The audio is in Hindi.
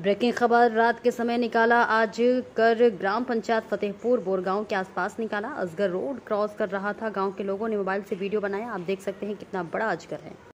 ब्रेकिंग खबर रात के समय निकाला आज कर ग्राम पंचायत फतेहपुर बोरगांव के आसपास निकाला। अजगर रोड क्रॉस कर रहा था। गांव के लोगों ने मोबाइल से वीडियो बनाया। आप देख सकते हैं कितना बड़ा अजगर है।